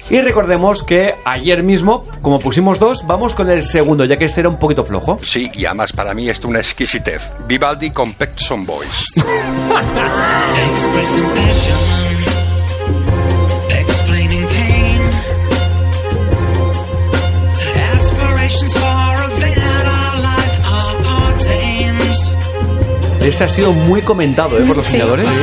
Y recordemos que ayer mismo, como pusimos 2, vamos con el segundo, ya que este era un poquito flojo. Sí, y además para mí esto es una exquisitez. Vivaldi con Pet Shop Boys. Este ha sido muy comentado por los soñadores. Sí.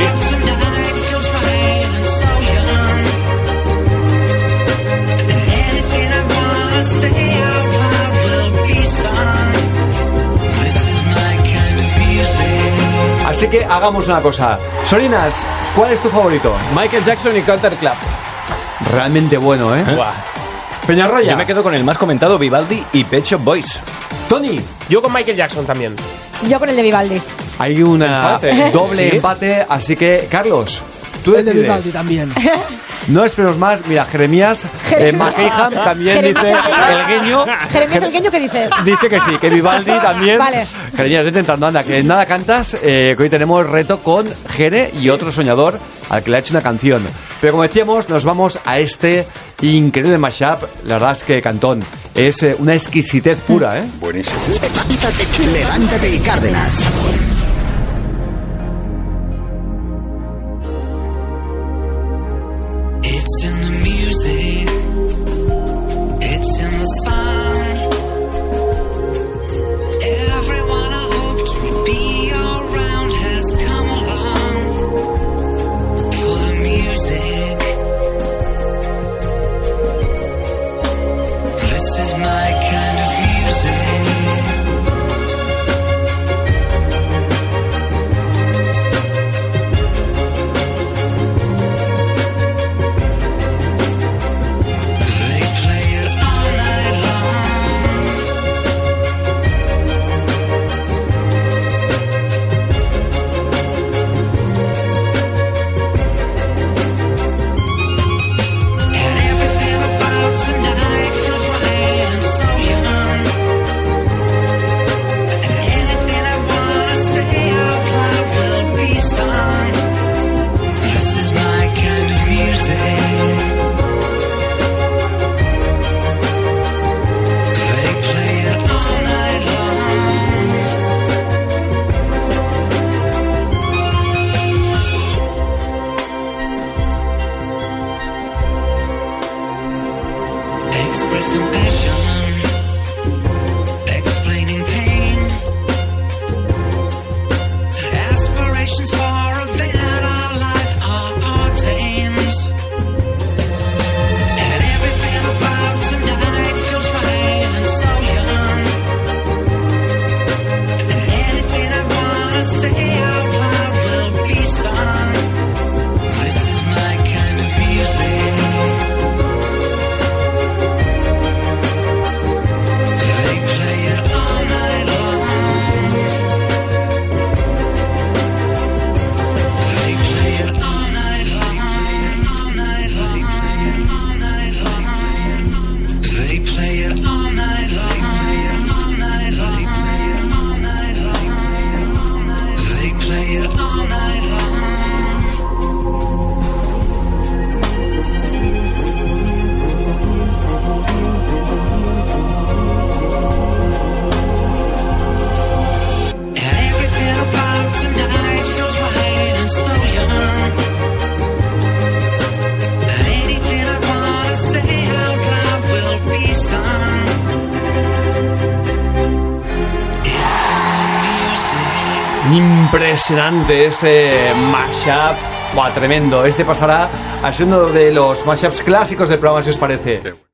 Así que hagamos una cosa. Sorinas, ¿cuál es tu favorito? Michael Jackson y Culture Club. Realmente bueno, ¿eh? Buah. Peñarroya. Yo me quedo con el más comentado, Vivaldi y Pet Shop Boys. Tony. Yo con Michael Jackson también. Yo con el de Vivaldi. Hay una doble ¿Sí? empate, así que, Carlos, tú el de decides. Vivaldi también. No esperemos más. Mira, Jeremías McCaham también dice el guiño. Jeremías el guiño, ¿qué dice? Dice que sí, que Vivaldi también. Vale. Jeremías, vete entrando, anda, que nada cantas, que hoy tenemos reto con Jere y otro soñador al que le ha hecho una canción. Pero como decíamos, nos vamos a este increíble mashup. La verdad es que, Cantón, es una exquisitez pura, ¿eh? Buenísimo. Levántate y Cárdenas. It's in the music, it's in the sound. Everyone I hoped would be around has come along for the music. This is my kind of Impresionante este mashup. Buah, tremendo. Este pasará a ser uno de los mashups clásicos del programa, si os parece.